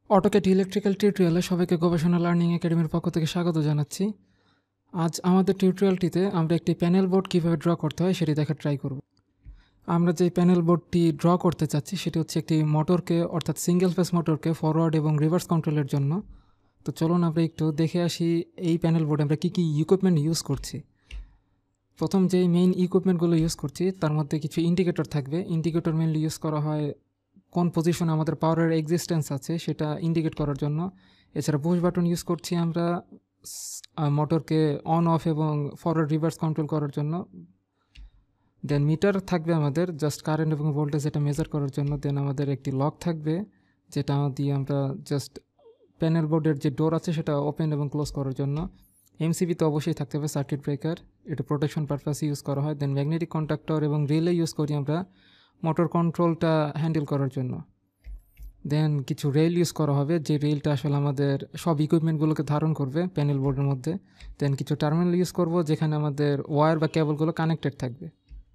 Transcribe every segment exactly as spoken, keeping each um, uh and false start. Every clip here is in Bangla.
অটোক্যাড ইলেকট্রিক্যাল টিউটোরিয়ালে সবাইকে গবেষণা লার্নিং একাডেমির পক্ষ থেকে স্বাগত জানাচ্ছি। আজ আমাদের টিউটোরিয়ালটিতে আমরা একটি প্যানেল বোর্ড কীভাবে ড্র করতে হয় সেটি দেখার ট্রাই করব। আমরা যে প্যানেল বোর্ডটি ড্র করতে চাচ্ছি সেটি হচ্ছে একটি মোটরকে অর্থাৎ সিঙ্গেল ফেস মোটরকে ফরওয়ার্ড এবং রিভার্স কন্ট্রোলের জন্য। তো চলুন আমরা একটু দেখে আসি এই প্যানেল বোর্ডে আমরা কী কী ইকুইপমেন্ট ইউজ করছি। প্রথম যেই মেইন ইকুইপমেন্টগুলো ইউজ করছি তার মধ্যে কিছু ইন্ডিকেটর থাকবে। ইন্ডিকেটর মেইনলি ইউজ করা হয় কোন পজিশনে আমাদের পাওয়ারের এক্সিস্টেন্স আছে সেটা ইন্ডিকেট করার জন্য। এছাড়া পুশ বাটন ইউজ করছি আমরা মোটরকে অন অফ এবং ফরওয়ার্ড রিভার্স কন্ট্রোল করার জন্য। দেন মিটার থাকবে আমাদের জাস্ট কারেন্ট এবং ভোল্টেজ এটা মেজার করার জন্য। দেন আমাদের একটি লক থাকবে যেটা দিয়ে আমরা জাস্ট প্যানেল বোর্ডের যে ডোর আছে সেটা ওপেন এবং ক্লোজ করার জন্য। এমসিবি তো অবশ্যই থাকতে হবে, সার্কিট ব্রেকার, এটা প্রোটেকশন পারপাসে ইউজ করা হয়। দেন ম্যাগনেটিক কন্ডাক্টর এবং রিলে ইউজ করি আমরা মোটর কন্ট্রোলটা হ্যান্ডেল করার জন্য। দেন কিছু রেল ইউজ করা হবে যে রেলটা আসলে আমাদের সব ইকুইপমেন্টগুলোকে ধারণ করবে প্যানেল বোর্ডের মধ্যে। দেন কিছু টার্মিনাল ইউজ করব যেখানে আমাদের ওয়্যার বা কেবলগুলো কানেক্টেড থাকবে।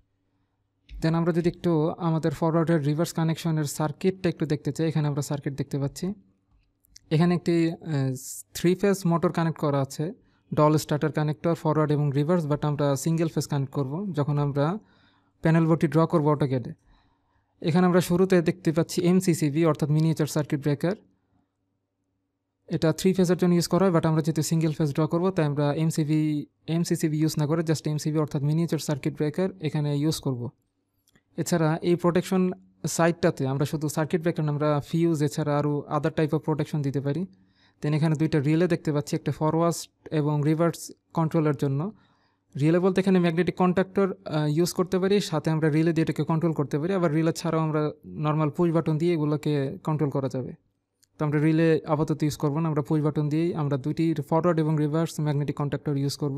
দেন আমরা যদি একটু আমাদের ফরওয়ার্ডের রিভার্স কানেকশনের সার্কিটটা একটু দেখতে চাই, এখানে আমরা সার্কিট দেখতে পাচ্ছি। এখানে একটি থ্রি ফেজ মোটর কানেক্ট করা আছে, ডল স্টার্টার কানেক্টর ফরওয়ার্ড এবং রিভার্স, বাট আমরা সিঙ্গেল ফেজ কানেক্ট করব যখন আমরা প্যানেল বোর্ডটি ড্র করবো অটোক্যাডে। এখানে আমরা শুরুতে দেখতে পাচ্ছি এমসিসিবি অর্থাৎ মিনিয়েচার সার্কিট ব্রেকার। এটা থ্রি ফেজের জন্য ইউজ করা হয়, বাট আমরা যেহেতু সিঙ্গেল ফেজ ড্র করবো তাই আমরা এমসিবি এমসিসিবি ইউজ না করে জাস্ট এমসিবি অর্থাৎ মিনিয়েচার সার্কিট ব্রেকার এখানে ইউজ করব। এছাড়া এই প্রোটেকশন সাইডটাতে আমরা শুধু সার্কিট ব্রেকার না, আমরা ফিউজ এছাড়া আরও আদার টাইপ অফ প্রোটেকশন দিতে পারি। দেন এখানে দুইটা রিলে দেখতে পাচ্ছি, একটা ফরওয়ার্ড এবং রিভার্স কন্ট্রোলের জন্য। রিলে বলতে এখানে ম্যাগনেটিক কন্ডাক্টর ইউজ করতে পারি, সাথে আমরা রিলে দিয়ে এটাকে কন্ট্রোল করতে পারি। আবার রিলে ছাড়াও আমরা নর্মাল পুশ বাটন দিয়ে এগুলোকে কন্ট্রোল করা যাবে। তো আমরা রিলে আপাতত ইউজ করবো না, আমরা পুশ বাটন দিয়েই আমরা দুইটি ফরওয়ার্ড এবং রিভার্স ম্যাগনেটিক কন্ডাক্টর ইউজ করব।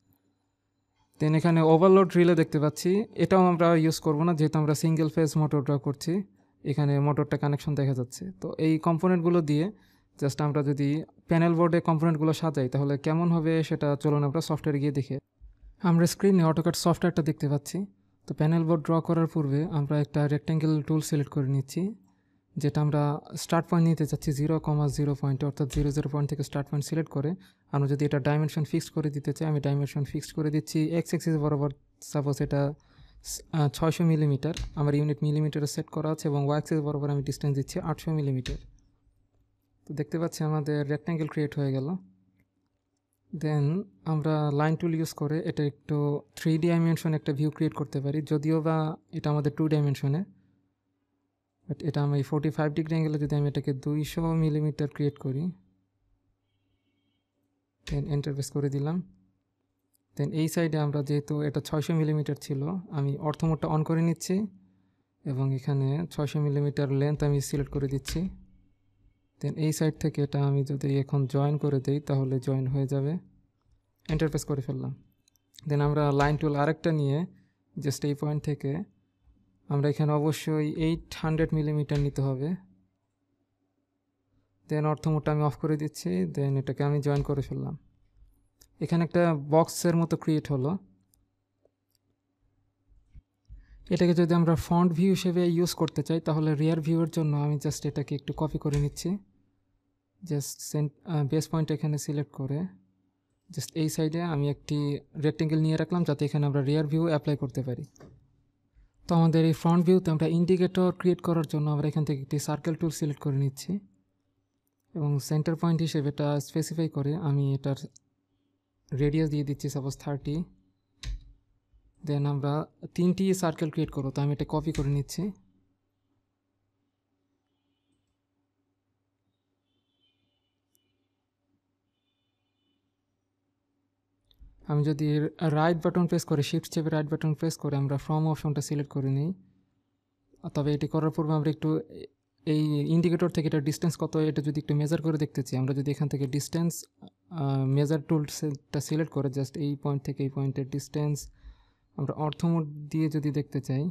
দেন এখানে ওভারলোড রিলে দেখতে পাচ্ছি, এটাও আমরা ইউজ করব না যেহেতু আমরা সিঙ্গেল ফেজ মোটর ড্র করছি। এখানে মোটরটা কানেকশন দেখা যাচ্ছে। তো এই কম্পোনেন্টগুলো দিয়ে জাস্ট আমরা যদি প্যানেল বোর্ডে কম্পোনেন্টগুলো সাজাই তাহলে কেমন হবে সেটা চলুন আমরা সফটওয়্যারে গিয়ে দেখে। আমরা স্ক্রিনে অটোক্যাড সফটওয়্যারটা দেখতে পাচ্ছি। তো প্যানেল বোর্ড ড্র করার পূর্বে আমরা একটা রেক্ট্যাঙ্গেল টুল সিলেক্ট করে নিচ্ছি, যেটা আমরা স্টার্ট পয়েন্ট নিতে চাচ্ছি জিরো কমা জিরো পয়েন্ট অর্থাৎ জিরো জিরো পয়েন্ট থেকে স্টার্ট পয়েন্ট সিলেক্ট করে আমরা যদি এটা ডাইমেনশন ফিক্সড করে দিতে চাই, আমি ডাইমেনশন ফিক্সড করে দিচ্ছি এক্স এক্সিস বরাবর। সাপোজ এটা ছয়শো মিলিমিটার আমার ইউনিট মিলিমিটারে সেট করা আছে এবং ওয়াই এক্সিস বরাবর আমি ডিস্টেন্স দিচ্ছি আটশো মিলিমিটার। তো দেখতে পাচ্ছি আমাদের রেক্ট্যাঙ্গেল ক্রিয়েট হয়ে গেল। দেন আমরা লাইন টুল ইউজ করে এটা একটু থ্রি ডাইমেনশনে একটা ভিউ ক্রিয়েট করতে পারি, যদিও বা এটা আমাদের টু ডাইমেনশনে। বাট এটা আমি ফোর্টি ফাইভ ডিগ্রি অ্যাঙ্গেলে যদি আমি এটাকে দুইশো মিলিমিটার ক্রিয়েট করি, দেন এন্টারপ্রেস করে দিলাম। দেন এই সাইডে আমরা যেহেতু এটা ছয়শো মিলিমিটার ছিল, আমি অর্থমোডটা অন করে নিচ্ছি এবং এখানে ছয়শো মিলিমিটার লেন্থ আমি সিলেক্ট করে দিচ্ছি। দেন এই সাইড থেকে এটা আমি যদি এখন জয়েন করে দিই তাহলে জয়েন হয়ে যাবে। এন্টারপ্রেস করে ফেললাম। দেন আমরা লাইন টুল আরেকটা নিয়ে জাস্ট এই পয়েন্ট থেকে আমরা এখানে অবশ্যই এইট হান্ড্রেড মিলিমিটার নিতে হবে। দেন অর্থমোডটা আমি অফ করে দিচ্ছি। দেন এটাকে আমি জয়েন করে ফেললাম। এখানে একটা বক্সের মতো ক্রিয়েট হলো। এটাকে যদি আমরা ফ্রন্ট ভিউ হিসেবে ইউজ করতে চাই তাহলে রিয়ার ভিউয়ের জন্য আমি জাস্ট এটাকে একটু কপি করে নিচ্ছি। জাস্ট সেন্ট বেস পয়েন্ট এখানে সিলেক্ট করে জাস্ট এই সাইডে আমি একটি রেক্টেঙ্গেল নিয়ে রাখলাম যাতে এখানে আমরা রিয়ার ভিউ অ্যাপ্লাই করতে পারি। তো আমাদের এই ফ্রন্ট ভিউতে আমরা ইন্ডিকেটর ক্রিয়েট করার জন্য আমরা এখান থেকে একটি সার্কেল টুল সিলেক্ট করে নিচ্ছি এবং সেন্টার পয়েন্ট হিসেবে এটা স্পেসিফাই করে আমি এটার রেডিয়াস দিয়ে দিচ্ছি সাপোজ থার্টি। দেন আমরা তিনটি সার্কেল ক্রিয়েট করবো, তো আমি এটা কপি করে নিচ্ছি। আমি যদি রাইট বাটন প্রেস করে শিফট চেপে রাইট বাটন প্রেস করে আমরা ফ্রম অপশনটা সিলেক্ট করে নিই, তবে এটি করার পূর্বে আমরা একটু এই ইন্ডিকেটর থেকে এটা ডিস্টেন্স কত এটা যদি একটু মেজার করে দেখতে চাই, আমরা যদি এখান থেকে ডিস্টেন্স মেজার টুলটা সিলেক্ট করে জাস্ট এই পয়েন্ট থেকে এই পয়েন্টের ডিস্টেন্স আমরা অর্থমোড দিয়ে যদি দেখতে চাই,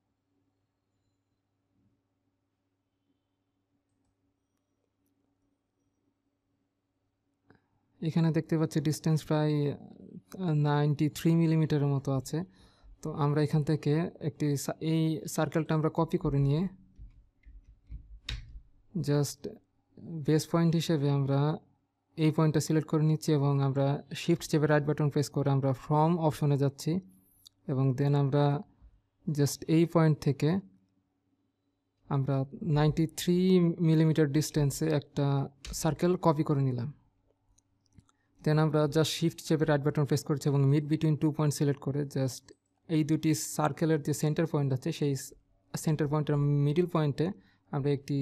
এখানে দেখতে পাচ্ছি ডিস্টেন্স প্রায় নাইনটি থ্রি মিলিমিটারের মতো আছে। তো আমরা এখান থেকে একটি এই সার্কেলটা আমরা কপি করে নিয়ে জাস্ট বেস পয়েন্ট হিসেবে আমরা এই পয়েন্টটা সিলেক্ট করে নিচ্ছি এবং আমরা শিফট চেপে রাইট বাটন প্রেস করে আমরা ফ্রম অপশনে যাচ্ছি এবং দেন আমরা জাস্ট এই পয়েন্ট থেকে আমরা নাইনটি থ্রি মিলিমিটার ডিস্টেন্সে একটা সার্কেল কপি করে নিলাম। দেন আমরা জাস্ট শিফট চেপে রাইট বাটন প্রেস করছি এবং mid between two point select করে জাস্ট এই দুটি সার্কেলের যে সেন্টার পয়েন্ট আছে সেই সেন্টার পয়েন্টের মিডিল পয়েন্টে আমরা একটি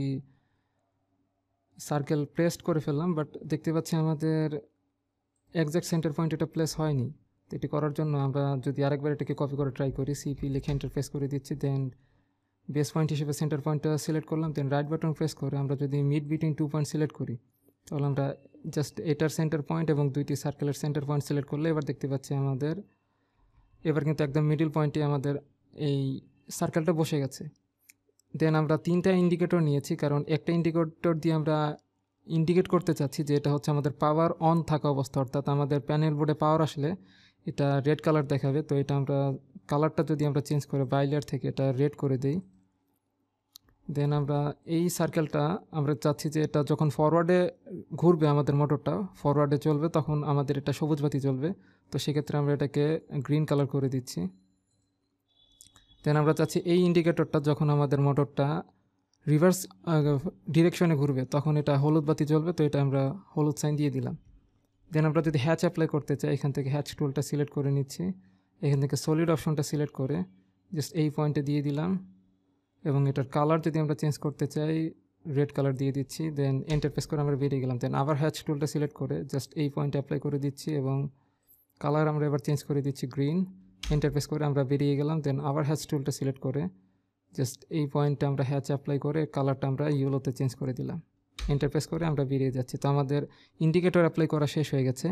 সার্কেল প্লেসড করে ফেললাম, বাট দেখতে পাচ্ছি আমাদের একজ্যাক্ট সেন্টার পয়েন্ট এটা প্লেস হয়নি। তো এটি করার জন্য আমরা যদি আরেকবার এটাকে কপি করে ট্রাই করি, সিপি লিখে এন্টার প্রেস করে দিচ্ছি, দেন বেস পয়েন্ট হিসেবে সেন্টার পয়েন্টটা সিলেক্ট করলাম, দেন রাইট বাটন প্রেস করে আমরা যদি mid between two point select করি তাহলে আমরা জাস্ট এটার সেন্টার পয়েন্ট এবং দুইটি সার্কেলের সেন্টার পয়েন্ট সিলেক্ট করলে এবার দেখতে পাচ্ছি আমাদের এবার কিন্তু একদম মিডিল পয়েন্টে আমাদের এই সার্কেলটা বসে গেছে। দেন আমরা তিনটা ইন্ডিকেটর নিয়েছি, কারণ একটা ইন্ডিকেটর দিয়ে আমরা ইন্ডিকেট করতে চাচ্ছি যে এটা হচ্ছে আমাদের পাওয়ার অন থাকা অবস্থা, অর্থাৎ আমাদের প্যানেল বোর্ডে পাওয়ার আসলে এটা রেড কালার দেখাবে। তো এটা আমরা কালারটা যদি আমরা চেঞ্জ করে বাইলার থেকে এটা রেড করে দিই, দেন আমরা এই সার্কেলটা আমরা চাচ্ছি যে এটা যখন ফরওয়ার্ডে ঘুরবে আমাদের মোটরটা ফরওয়ার্ডে চলবে তখন আমাদের এটা সবুজ বাতি জ্বলবে। তো সেক্ষেত্রে আমরা এটাকে গ্রিন কালার করে দিচ্ছি। দেন আমরা চাচ্ছি এই ইন্ডিকেটরটা যখন আমাদের মোটরটা রিভার্স ডিরেকশনে ঘুরবে তখন এটা হলুদ বাতি জ্বলবে, তো এটা আমরা হলুদ সাইন দিয়ে দিলাম। দেন আমরা যদি হ্যাচ অ্যাপ্লাই করতে চাই এখান থেকে হ্যাচ টুলটা সিলেক্ট করে নিচ্ছি, এখান থেকে সলিড অপশনটা সিলেক্ট করে জাস্ট এই পয়েন্টে দিয়ে দিলাম এবং এটার কালার যদি আমরা চেঞ্জ করতে চাই রেড কালার দিয়ে দিচ্ছি, দেন এন্টার প্রেস করে আমরা বেরিয়ে গেলাম। দেন আবার হ্যাচ টুলটা সিলেক্ট করে জাস্ট এই পয়েন্টে অ্যাপ্লাই করে দিচ্ছি এবং কালার আমরা এবার চেঞ্জ করে দিচ্ছি গ্রিন, এন্টার প্রেস করে আমরা বেরিয়ে গেলাম। দেন আবার হ্যাচ টুলটা সিলেক্ট করে জাস্ট এই পয়েন্টে আমরা হ্যাচ অ্যাপ্লাই করে কালারটা আমরা ইয়েলোতে চেঞ্জ করে দিলাম, এন্টার প্রেস করে আমরা বেরিয়ে যাচ্ছি। তো আমাদের ইন্ডিকেটর অ্যাপ্লাই করা শেষ হয়ে গেছে।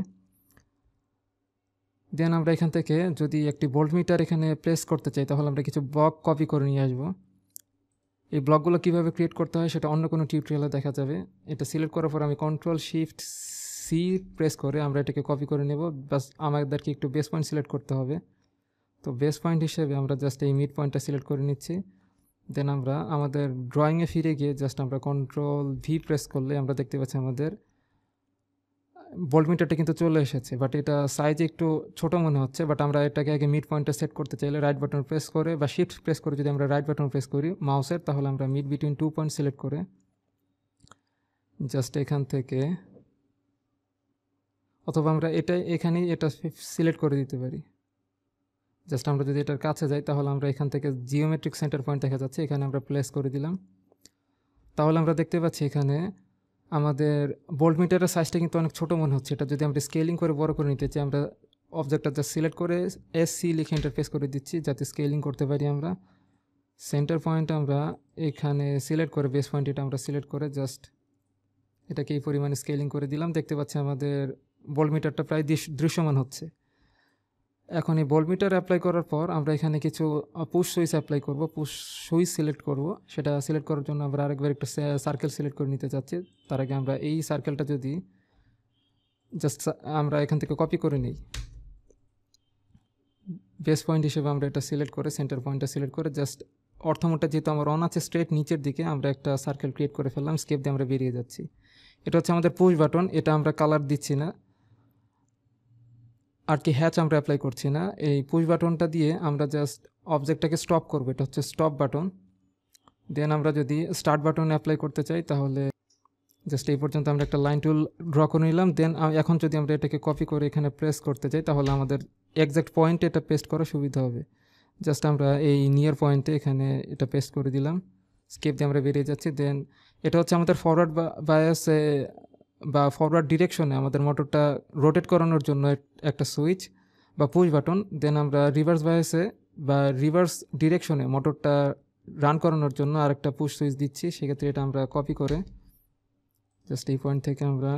দেন আমরা এখান থেকে যদি একটি ভোল্টমিটার এখানে প্লেস করতে চাই তাহলে আমরা কিছু ব্লক কপি করে নিয়ে আসবো। এই ব্লকগুলো কীভাবে ক্রিয়েট করতে হয় সেটা অন্য কোনো টিউটোরিয়ালে দেখা যাবে। এটা সিলেক্ট করার পর আমি কন্ট্রোল শিফট সি প্রেস করে আমরা এটাকে কপি করে নেব। বাস আমাদেরকে একটু বেস পয়েন্ট সিলেক্ট করতে হবে। তো বেস পয়েন্ট হিসেবে আমরা জাস্ট এই মিড পয়েন্টটা সিলেক্ট করে নিচ্ছি। দেন আমরা আমাদের ড্রয়িংয়ে ফিরে গিয়ে জাস্ট আমরা কন্ট্রোল ভি প্রেস করলে আমরা দেখতে পাচ্ছি আমাদের ভোল্টমিটারটা কিন্তু চলে এসেছে, বাট এটা সাইজে একটু ছোটো মনে হচ্ছে। বাট আমরা এটাকে আগে মিড পয়েন্টটা সেট করতে চাইলে রাইট বাটন প্রেস করে বা শিফট প্রেস করে যদি আমরা রাইট বাটন প্রেস করি মাউসের, তাহলে আমরা mid between two point select করে জাস্ট এখান থেকে, অথবা আমরা এটা এখানেই এটা সিলেক্ট করে দিতে পারি। জাস্ট আমরা যদি এটার কাছে যাই তাহলে আমরা এখান থেকে জিওমেট্রিক সেন্টার পয়েন্ট দেখা যাচ্ছে, এখানে আমরা প্লেস করে দিলাম। তাহলে আমরা দেখতে পাচ্ছি এখানে আমাদের ভোল্টমিটারের সাইজটা কিন্তু অনেক ছোটো মনে হচ্ছে। এটা যদি আমরা স্কেলিং করে বড় করে নিতে চাই আমরা অবজেক্টটা জাস্ট সিলেক্ট করে এস সি লিখে ইন্টারফেস করে দিচ্ছি যাতে স্কেলিং করতে পারি আমরা। সেন্টার পয়েন্ট আমরা এখানে সিলেক্ট করে বেস পয়েন্ট এটা আমরা সিলেক্ট করে জাস্ট এটাকে এই পরিমাণে স্কেলিং করে দিলাম। দেখতে পাচ্ছি আমাদের ভোল্টমিটারটা প্রায় দৃশ্যমান হচ্ছে। এখন এই ভোল্টমিটার অ্যাপ্লাই করার পর আমরা এখানে কিছু পুশ সুইচ অ্যাপ্লাই করব, পুশ সুইচ সিলেক্ট করব। সেটা সিলেক্ট করার জন্য আমরা আরেকবার একটা সার্কেল সিলেক্ট করে নিতে চাচ্ছি। তার আগে আমরা এই সার্কেলটা যদি জাস্ট আমরা এখান থেকে কপি করে নিই, বেস পয়েন্ট হিসেবে আমরা এটা সিলেক্ট করে সেন্টার পয়েন্টটা সিলেক্ট করে জাস্ট অর্থমোডটা যেহেতু আমার অন আছে স্ট্রেট নিচের দিকে আমরা একটা সার্কেল ক্রিয়েট করে ফেললাম, স্কেপ দিয়ে আমরা বেরিয়ে যাচ্ছি। এটা হচ্ছে আমাদের পুশ বাটন, এটা আমরা কালার দিচ্ছি না আর কি হ্যাচ আমরা অ্যাপ্লাই করছি না। এই পুশ বাটনটা দিয়ে আমরা জাস্ট অবজেক্টটাকে স্টপ করবো, এটা হচ্ছে স্টপ বাটন। দেন আমরা যদি স্টার্ট বাটন অ্যাপ্লাই করতে চাই তাহলে জাস্ট এই পর্যন্ত আমরা একটা লাইন টুল ড্র করে নিলাম। দেন এখন যদি আমরা এটাকে কপি করে এখানে প্রেস করতে চাই তাহলে আমাদের এক্স্যাক্ট পয়েন্টে এটা পেস্ট করা সুবিধা হবে। জাস্ট আমরা এই নিয়ার পয়েন্টে এখানে এটা পেস্ট করে দিলাম, স্কেপ দিয়ে আমরা বেরিয়ে যাচ্ছি। দেন এটা হচ্ছে আমাদের ফরওয়ার্ড বায়াসে বা ফরওয়ার্ড ডিরেকশনে আমাদের মোটরটা রোটেট করানোর জন্য একটা সুইচ বা পুশ বাটন। দেন আমরা রিভার্স বায়াসে বা রিভার্স ডিরেকশনে মোটরটা রান করানোর জন্য আরেকটা পুশ সুইচ দিচ্ছি। সেক্ষেত্রে এটা আমরা কপি করে জাস্ট এই পয়েন্ট থেকে আমরা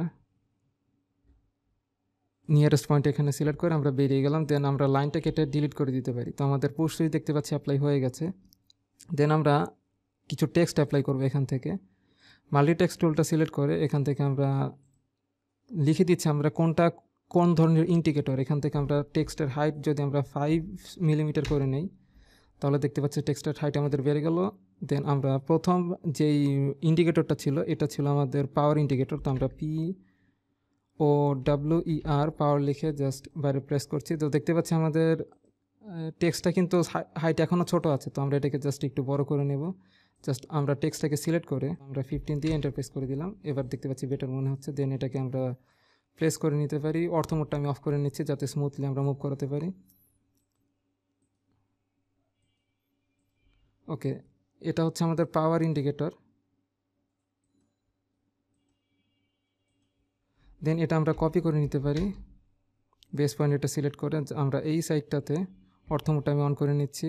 নিয়ারেস্ট পয়েন্ট এখানে সিলেক্ট করে আমরা বেরিয়ে গেলাম। দেন আমরা লাইনটা কেটে ডিলিট করে দিতে পারি। তো আমাদের পুশ সুইচ দেখতে পাচ্ছি অ্যাপ্লাই হয়ে গেছে। দেন আমরা কিছু টেক্সট অ্যাপ্লাই করবো এখান থেকে, মাল্টি টেক্সট টুলটা সিলেক্ট করে এখান থেকে আমরা লিখে দিচ্ছি আমরা কোনটা কোন ধরনের ইন্ডিকেটর। এখান থেকে আমরা টেক্সটের হাইট যদি আমরা ফাইভ মিলিমিটার করে নেই তাহলে দেখতে পাচ্ছি টেক্সটের হাইট আমাদের বেড়ে গেল দেন আমরা প্রথম যেই ইন্ডিকেটরটা ছিল এটা ছিল আমাদের পাওয়ার ইন্ডিকেটর, তো আমরা পি ও ডাব্লিউ ই আর পাওয়ার লিখে জাস্ট বাইরে প্রেস করছি। তো দেখতে পাচ্ছি আমাদের টেক্সটটা কিন্তু হাইট এখনও ছোট আছে, তো আমরা এটাকে জাস্ট একটু বড় করে নেব। জাস্ট আমরা টেক্সটটাকে সিলেক্ট করে আমরা ফিফটিন দিয়ে এন্টার প্রেস করে দিলাম। এবার দেখতে পাচ্ছি বেটার মনে হচ্ছে। দেন এটাকে আমরা প্রেস করে নিতে পারি। অর্থ মোডটা আমি অফ করে নিচ্ছি যাতে স্মুথলি আমরা মুভ করাতে পারি। ওকে, এটা হচ্ছে আমাদের পাওয়ার ইন্ডিকেটর। দেন এটা আমরা কপি করে নিতে পারি। বেস পয়েন্ট এটা সিলেক্ট করে আমরা এই সাইডটাতে অর্থ মোডটা আমি অন করে নিচ্ছি।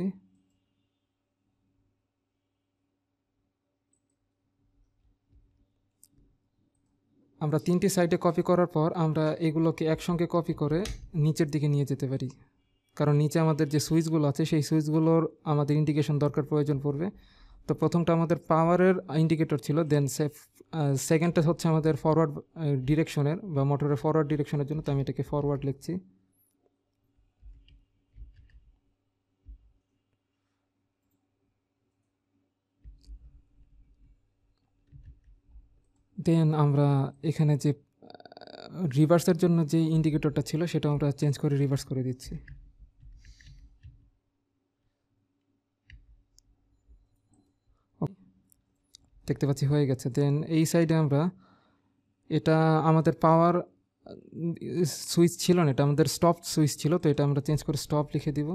আমরা তিনটি সাইডে কপি করার পর আমরা এগুলোকে একসঙ্গে কপি করে নিচের দিকে নিয়ে যেতে পারি, কারণ নিচে আমাদের যে সুইচগুলো আছে সেই সুইচগুলোর আমাদের ইন্ডিকেশন দরকার প্রয়োজন পড়বে। তো প্রথমটা আমাদের পাওয়ারের ইন্ডিকেটর ছিল, দেন সেকেন্ডটা হচ্ছে আমাদের ফরওয়ার্ড ডিরেকশনের বা মোটরের ফরওয়ার্ড ডিরেকশনের জন্য, তো আমি এটাকে ফরওয়ার্ড লিখছি। দেন আমরা এখানে যে রিভার্সের জন্য যে ইন্ডিকেটরটা ছিল সেটা আমরা চেঞ্জ করে রিভার্স করে দিচ্ছি। দেখতে পাচ্ছি হয়ে গেছে। দেন এই সাইডে আমরা এটা আমাদের পাওয়ার সুইচ ছিল না, এটা আমাদের স্টপ সুইচ ছিল, তো এটা আমরা চেঞ্জ করে স্টপ লিখে দিব।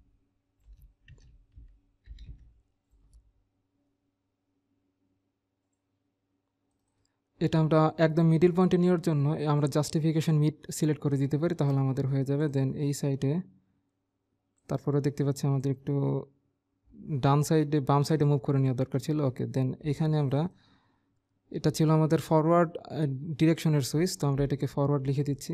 এটা আমরা একদম মিডিল পয়েন্টে নেওয়ার জন্য আমরা জাস্টিফিকেশন মিড সিলেক্ট করে দিতে পারি, তাহলে আমাদের হয়ে যাবে। দেন এই সাইডে তারপরে দেখতে পাচ্ছি আমাদের একটু ডান সাইডে বাম সাইডে মুভ করে নেওয়া দরকার ছিল। ওকে, দেন এখানে আমরা এটা ছিল আমাদের ফরওয়ার্ড ডিরেকশনের সুইচ, তো আমরা এটাকে ফরওয়ার্ড লিখে দিচ্ছি।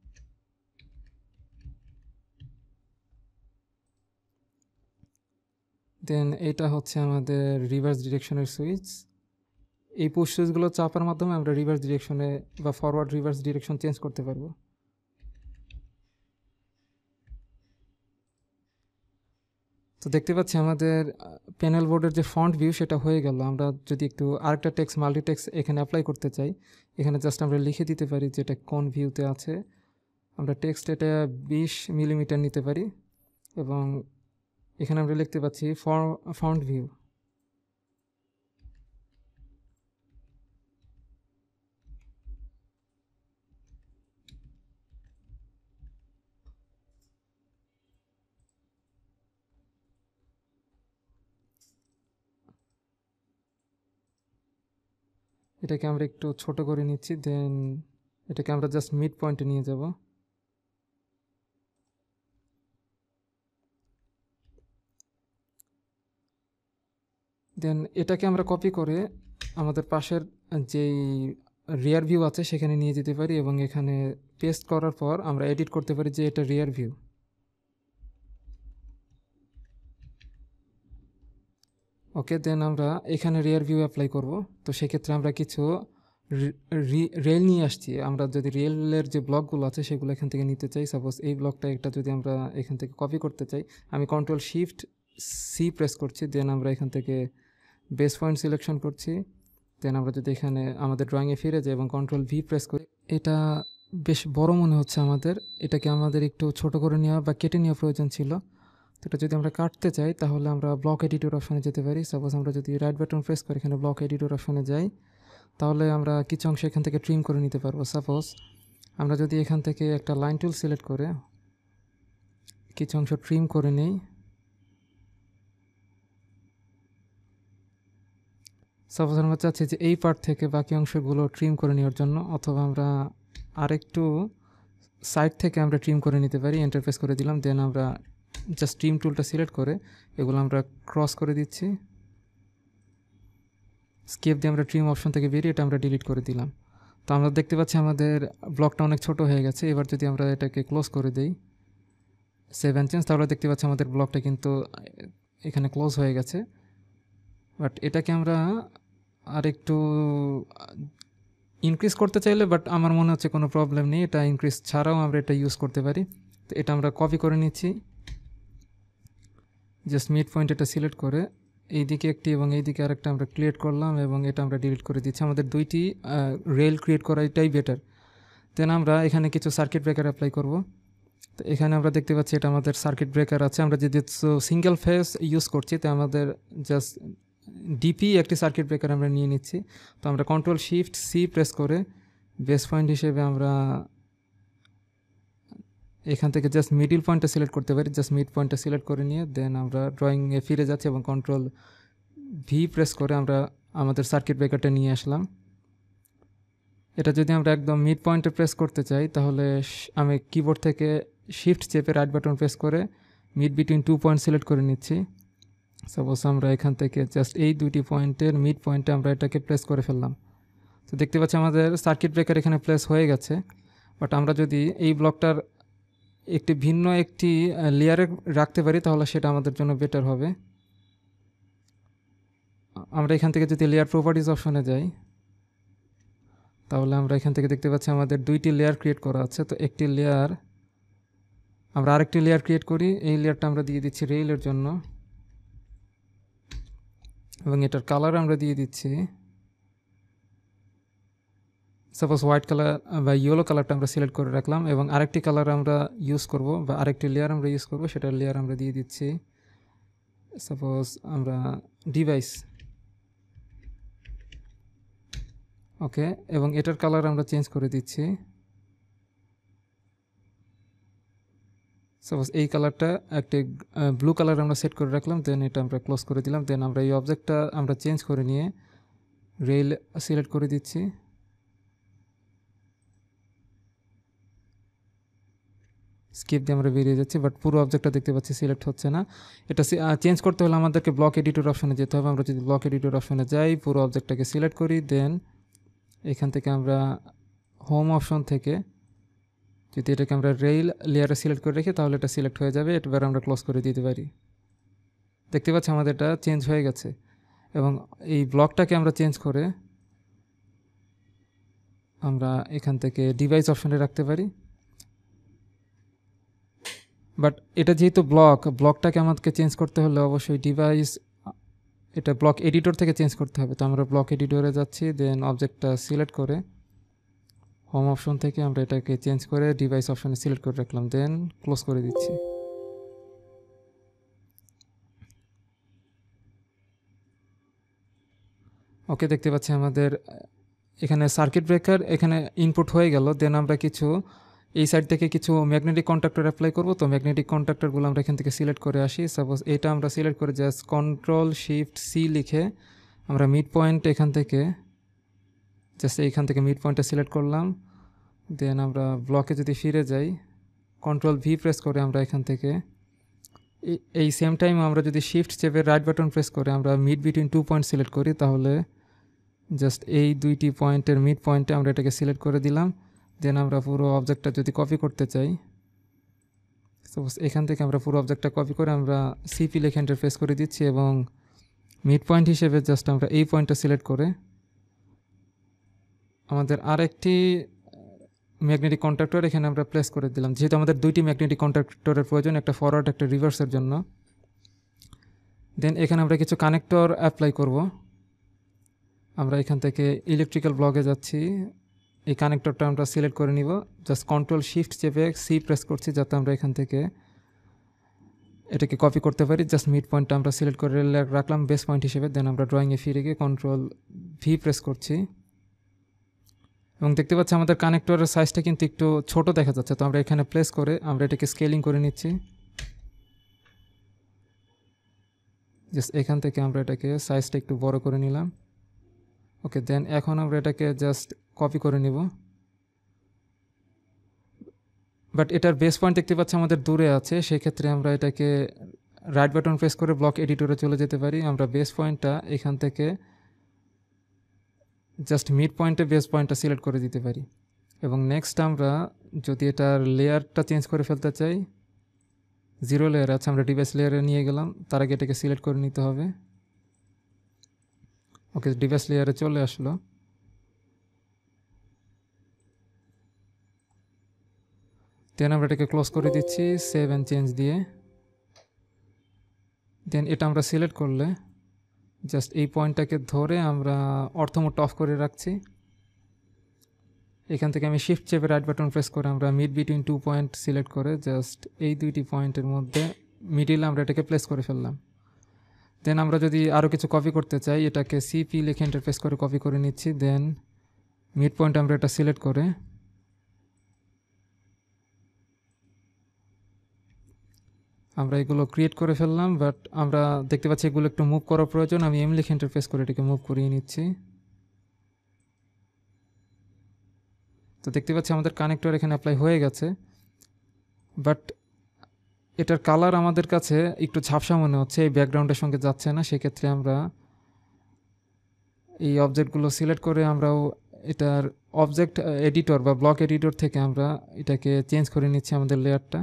দেন এটা হচ্ছে আমাদের রিভার্স ডিরেকশনের সুইচ। এই পুশ সুইচগুলো চাপার মাধ্যমে আমরা রিভার্স ডিরেকশনে বা ফরওয়ার্ড রিভার্স ডিরেকশন চেঞ্জ করতে পারবো। তো দেখতে পাচ্ছি আমাদের প্যানেল বোর্ডের যে ফন্ট ভিউ সেটা হয়ে গেল। আমরা যদি একটু আরেকটা টেক্সট মাল্টিটেক্স এখানে অ্যাপ্লাই করতে চাই, এখানে জাস্ট আমরা লিখে দিতে পারি যে এটা কোন ভিউতে আছে। আমরা টেক্সট এটা বিশ মিলিমিটার নিতে পারি এবং এখানে আমরা লিখতে পাচ্ছি ফন্ট ভিউ। এটাকে আমরা একটু ছোট করে নিচ্ছি। দেন এটাকে আমরা জাস্ট মিড পয়েন্টে নিয়ে যাব। দেন এটাকে আমরা কপি করে আমাদের পাশের যেই রিয়ার ভিউ আছে সেখানে নিয়ে যেতে পারি এবং এখানে পেস্ট করার পর আমরা এডিট করতে পারি যে এটা রিয়ার ভিউ। ওকে, দেন আমরা এখানে রিয়ার ভিউ অ্যাপ্লাই করব। তো সেক্ষেত্রে আমরা কিছু রেল নিয়ে আসছি। আমরা যদি রেলের যে ব্লকগুলো আছে সেগুলো এখান থেকে নিতে চাই, সাপোজ এই ব্লকটা একটা যদি আমরা এখান থেকে কপি করতে চাই, আমি কন্ট্রোল শিফট সি প্রেস করছি। দেন আমরা এখান থেকে বেস পয়েন্ট সিলেকশন করছি। দেন আমরা যদি এখানে আমাদের ড্রয়িংয়ে ফিরে যাই এবং কন্ট্রোল ভি প্রেস করি, এটা বেশ বড় মনে হচ্ছে আমাদের। এটাকে আমাদের একটু ছোট করে নেওয়া বা কেটে নেওয়া প্রয়োজন ছিল। তো এটা যদি আমরা কাটতে চাই তাহলে আমরা ব্লক এডিটর অপশনে যেতে পারি। সাপোজ আমরা যদি রাইট বাটন প্রেস করে এখানে ব্লক এডিটর অপশনে যাই তাহলে আমরা কিছু অংশ এখান থেকে ট্রিম করে নিতে পারবো। সাপোজ আমরা যদি এখান থেকে একটা লাইন টুল সিলেক্ট করে কিছু অংশ ট্রিম করে নিই, সাপোজ আমরা চাচ্ছি যে এই পার্ট থেকে বাকি অংশগুলো ট্রিম করে নেওয়ার জন্য, অথবা আমরা আরেকটু সাইড থেকে আমরা ট্রিম করে নিতে পারি। এন্টার প্রেস করে দিলাম। দেন আমরা জাস্ট ট্রিম টুলটা সিলেক্ট করে এগুলো আমরা ক্রস করে দিচ্ছি। স্কেপ দিয়ে আমরা ট্রিম অপশন থেকে বেরিয়ে এটা আমরা ডিলিট করে দিলাম। তো আমরা দেখতে পাচ্ছি আমাদের ব্লকটা অনেক ছোট হয়ে গেছে। এবার যদি আমরা এটাকে ক্লোজ করে দিই সেভেন চেঞ্জ, তাহলে দেখতে পাচ্ছি আমাদের ব্লকটা কিন্তু এখানে ক্লোজ হয়ে গেছে। বাট এটাকে আমরা আর একটু ইনক্রিজ করতে চাইলে, বাট আমার মনে হচ্ছে কোনো প্রবলেম নেই, এটা ইনক্রিজ ছাড়াও আমরা এটা ইউজ করতে পারি। তো এটা আমরা কপি করে নিচ্ছি, জাস্ট মিড পয়েন্ট এটা সিলেক্ট করে এইদিকে একটি এবং এইদিকে আরেকটা আমরা ক্রিয়েট করলাম এবং এটা আমরা ডিলিট করে দিচ্ছি। আমাদের দুইটি রেল ক্রিয়েট করা এটাই বেটার। দেন আমরা এখানে কিছু সার্কিট ব্রেকার অ্যাপ্লাই করব। তো এখানে আমরা দেখতে পাচ্ছি এটা আমাদের সার্কিট ব্রেকার আছে। আমরা যদি সিঙ্গেল ফেজ ইউজ করছি তো আমাদের জাস্ট ডিপি একটি সার্কিট ব্রেকার আমরা নিয়ে নিচ্ছি। তো আমরা কন্ট্রোল শিফট সি প্রেস করে বেস পয়েন্ট হিসেবে আমরা এখান থেকে জাস্ট মিডিল পয়েন্টটা সিলেক্ট করতে পারি। জাস্ট মিড পয়েন্টটা সিলেক্ট করে নিয়ে দেন আমরা ড্রয়িংয়ে ফিরে যাচ্ছি এবং কন্ট্রোল ভি প্রেস করে আমরা আমাদের সার্কিট ব্রেকারটা নিয়ে আসলাম। এটা যদি আমরা একদম মিড পয়েন্টে প্রেস করতে চাই তাহলে আমি কিবোর্ড থেকে শিফট চেপে রাইট বাটন প্রেস করে mid between two point select করে নিচ্ছি। সাপোজ আমরা এখান থেকে জাস্ট এই দুইটি পয়েন্টের মিড পয়েন্টে আমরা এটাকে প্লেস করে ফেললাম। তো দেখতে পাচ্ছি আমাদের সার্কিট ব্রেকার এখানে প্লেস হয়ে গেছে। বাট আমরা যদি এই ব্লকটার একটি ভিন্ন একটি লেয়ারে রাখতে পারি তাহলে সেটা আমাদের জন্য বেটার হবে। আমরা এখান থেকে যদি লেয়ার প্রপার্টিজ অপশনে যাই তাহলে আমরা এখান থেকে দেখতে পাচ্ছি আমাদের দুইটি লেয়ার ক্রিয়েট করা আছে। তো একটি লেয়ার আমরা আরেকটি লেয়ার ক্রিয়েট করি। এই লেয়ারটা আমরা দিয়ে দিচ্ছি রেইলের জন্য এবং এটার কালার আমরা দিয়ে দিচ্ছি সাপোজ হোয়াইট কালার বা ইয়েলো কালারটা আমরা সিলেক্ট করে রাখলাম এবং আরেকটি কালার আমরা ইউজ করব বা আরেকটি লেয়ার আমরা ইউজ করব, সেটার লেয়ার আমরা দিয়ে দিচ্ছি সাপোজ আমরা ডিভাইস। ওকে, এবং এটার কালার আমরা চেঞ্জ করে দিচ্ছি সাপোজ এই কালারটা একটি ব্লু কালার আমরা সেট করে রাখলাম। দেন এটা আমরা ক্লোজ করে দিলাম। দেন আমরা এই অবজেক্টটা আমরা চেঞ্জ করে নিয়ে রেল সিলেক্ট করে দিচ্ছি। স্কিপ দিয়ে আমরা বেরিয়ে যাচ্ছি, বাট পুরো অবজেক্টটা দেখতে পাচ্ছি সিলেক্ট হচ্ছে না। এটা চেঞ্জ করতে হলে আমাদেরকে ব্লক এডিটর অপশনে যেতে হবে। আমরা যদি ব্লক এডিটর অপশনে যাই, পুরো অবজেক্টটাকে সিলেক্ট করি, দেন এখান থেকে আমরা হোম অপশন থেকে যদি এটাকে আমরা রেল লেয়ারে সিলেক্ট করে রেখে তাহলে এটা সিলেক্ট হয়ে যাবে। এবার আমরা ক্লোজ করে দিতে পারি। দেখতে পাচ্ছি আমাদের এটা চেঞ্জ হয়ে গেছে এবং এই ব্লকটাকে আমরা চেঞ্জ করে আমরা এখান থেকে ডিভাইস অপশনে রাখতে পারি। বাট এটা যেহেতু ব্লক ব্লকটাকে আমাদেরকে চেঞ্জ করতে হলে অবশ্যই ডিভাইস এটা ব্লক এডিটর থেকে চেঞ্জ করতে হবে। তো আমরা ব্লক এডিটরে যাচ্ছি, দেন অবজেক্টটা সিলেক্ট করে হোম অপশন থেকে আমরা এটাকে চেঞ্জ করে ডিভাইস অপশনে সিলেক্ট করে রাখলাম, দেন ক্লোজ করে দিচ্ছি। ওকে, দেখতে পাচ্ছি আমাদের এখানে সার্কিট ব্রেকার এখানে ইনপুট হয়ে গেল। দেন আমরা কিছু এই সাইড থেকে কিছু ম্যাগনেটিক কন্ট্যাক্টর অ্যাপ্লাই করব। তো ম্যাগনেটিক কন্ট্যাক্টরগুলো আমরা এখান থেকে সিলেক্ট করে আসি। সাপোজ এটা আমরা সিলেক্ট করে জাস্ট কন্ট্রোল শিফট সি লিখে আমরা মিড পয়েন্ট এখান থেকে জাস্ট এইখান থেকে মিড পয়েন্টটা সিলেক্ট করলাম। দেন আমরা ব্লকে যদি ফিরে যাই, কন্ট্রোল ভি প্রেস করে আমরা এখান থেকে এই সেম টাইম আমরা যদি শিফট চেপে রাইট বাটন প্রেস করে আমরা mid between two point select করি তাহলে জাস্ট এই দুইটি পয়েন্টের মিড পয়েন্টে আমরা এটাকে সিলেক্ট করে দিলাম। দেন আমরা পুরো অবজেক্টটা যদি কপি করতে চাই, সাপোজ এখান থেকে আমরা পুরো অবজেক্টটা কপি করে আমরা সিপি লিখে এন্টার প্রেস করে দিচ্ছি এবং মিড পয়েন্ট হিসেবে জাস্ট আমরা এই পয়েন্টটা সিলেক্ট করে আমাদের আরেকটি ম্যাগনেটিক কন্ট্যাক্টর এখানে আমরা প্লেস করে দিলাম। যেহেতু আমাদের দুইটি ম্যাগনেটিক কন্ট্যাক্টরের প্রয়োজন, একটা ফরওয়ার্ড একটা রিভার্সের জন্য। দেন এখানে আমরা কিছু কানেক্টর অ্যাপ্লাই করব। আমরা এখান থেকে ইলেকট্রিক্যাল ব্লকে যাচ্ছি, এই কানেক্টরটা আমরা সিলেক্ট করে নিব। জাস্ট কন্ট্রোল শিফট চেপে সি প্রেস করছি যাতে আমরা এখান থেকে এটাকে কপি করতে পারি। জাস্ট মিড পয়েন্টটা আমরা সিলেক্ট করে রাখলাম বেস পয়েন্ট হিসেবে। দেন আমরা ড্রয়িংয়ে ফিরে গিয়ে কন্ট্রোল ভি প্রেস করছি এবং দেখতে পাচ্ছি আমাদের কানেক্টরের সাইজটা কিন্তু একটু ছোট দেখা যাচ্ছে। তো আমরা এখানে প্লেস করে আমরা এটাকে স্কেলিং করে নিচ্ছি। জাস্ট এখান থেকে আমরা এটাকে সাইজটা একটু বড় করে নিলাম। ওকে, দেন এখন আমরা এটাকে জাস্ট কপি করে নিব। বাট এটার বেস পয়েন্ট দেখতে পাচ্ছি আমাদের দূরে আছে, সেক্ষেত্রে আমরা এটাকে রাইট বাটন প্রেস করে ব্লক এডিটরে চলে যেতে পারি। আমরা বেস পয়েন্টটা এখান থেকে জাস্ট মিড পয়েন্টে বেস পয়েন্টটা সিলেক্ট করে দিতে পারি এবং নেক্সট আমরা যদি এটার লেয়ারটা চেঞ্জ করে ফেলতে চাই, জিরো লেয়ার আছে, আমরা ডিভাইস লেয়ারে নিয়ে গেলাম, তার আগে এটাকে সিলেক্ট করে নিতে হবে। ওকে, ডিভাইস লেয়ারে চলে আসলো। দেন আমরা এটাকে ক্লোজ করে দিচ্ছি সেভ অ্যান্ড চেঞ্জ দিয়ে। দেন এটা আমরা সিলেক্ট করলে জাস্ট এই পয়েন্টটাকে ধরে আমরা অর্থ মোডটা অফ করে রাখছি। এখান থেকে আমি শিফট চেপে রাইট বাটন প্রেস করে আমরা mid between two point select করে জাস্ট এই দুইটি পয়েন্টের মধ্যে মিডিল আমরা এটাকে প্লেস করে ফেললাম। দেন আমরা যদি আরও কিছু কপি করতে চাই, এটাকে সিপি লিখে এন্টার প্রেস করে কপি করে নিচ্ছি। দেন মিড পয়েন্ট আমরা এটা সিলেক্ট করে আমরা এগুলো ক্রিয়েট করে ফেললাম। বাট আমরা দেখতে পাচ্ছি এগুলো একটু মুভ করার প্রয়োজন। আমি এম লিখে এন্টার প্রেস করে এটাকে মুভ করিয়ে নিচ্ছি। তো দেখতে পাচ্ছি আমাদের কানেক্টর এখানে অ্যাপ্লাই হয়ে গেছে, বাট এটার কালার আমাদের কাছে একটু ঝাপসা মনে হচ্ছে, এই ব্যাকগ্রাউন্ডের সঙ্গে যাচ্ছে না। সেক্ষেত্রে আমরা এই অবজেক্টগুলো সিলেক্ট করে আমরাও এটার অবজেক্ট এডিটর বা ব্লক এডিটর থেকে আমরা এটাকে চেঞ্জ করে নিচ্ছি আমাদের লেয়ারটা।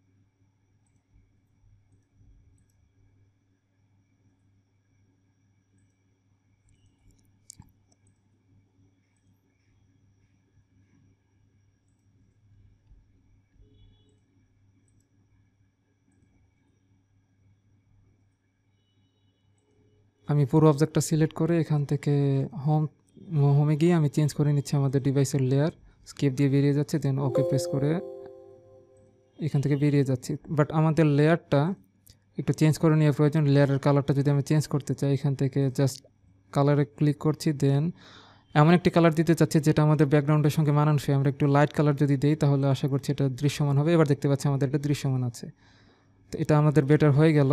আমি পুরো অবজেক্টটা সিলেক্ট করে এখান থেকে হোম হোমে গিয়ে আমি চেঞ্জ করে নিচ্ছি আমাদের ডিভাইসের লেয়ার। স্কেপ দিয়ে বেরিয়ে যাচ্ছে, দেন ওকে প্রেস করে এখান থেকে বেরিয়ে যাচ্ছি। বাট আমাদের লেয়ারটা একটু চেঞ্জ করে নেওয়ার প্রয়োজন। লেয়ারের কালারটা যদি আমি চেঞ্জ করতে চাই, এখান থেকে জাস্ট কালারে ক্লিক করছি। দেন এমন একটি কালার দিতে চাচ্ছি যেটা আমাদের ব্যাকগ্রাউন্ডের সঙ্গে মানানসই। আমরা একটু লাইট কালার যদি দিই তাহলে আশা করছি এটা দৃশ্যমান হবে। এবার দেখতে পাচ্ছি আমাদের এটা দৃশ্যমান আছে। তো এটা আমাদের বেটার হয়ে গেল।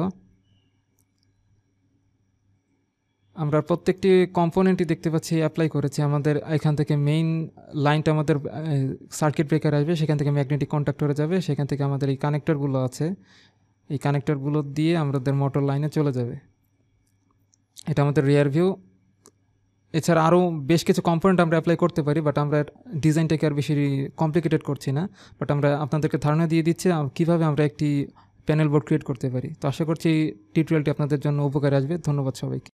আমরা প্রত্যেকটি কম্পোনেন্টই দেখতে পাচ্ছি অ্যাপ্লাই করেছি। আমাদের এখান থেকে মেইন লাইনটা আমাদের সার্কিট ব্রেকার আসবে, সেখান থেকে ম্যাগনেটিক কন্ট্যাক্টরে যাবে, সেখান থেকে আমাদের এই কানেক্টরগুলো আছে, এই কানেক্টরগুলো দিয়ে আমাদের মোটর লাইনে চলে যাবে। এটা আমাদের রিয়ার ভিউ। এছাড়া আরও বেশ কিছু কম্পোনেন্ট আমরা অ্যাপ্লাই করতে পারি, বাট আমরা ডিজাইনটাকে আর বেশি কমপ্লিকেটেড করছি না। বাট আমরা আপনাদেরকে ধারণা দিয়ে দিচ্ছি কীভাবে আমরা একটি প্যানেল বোর্ড ক্রিয়েট করতে পারি। তো আশা করছি টিউটোরিয়ালটি আপনাদের জন্য উপকারে আসবে। ধন্যবাদ সবাইকে।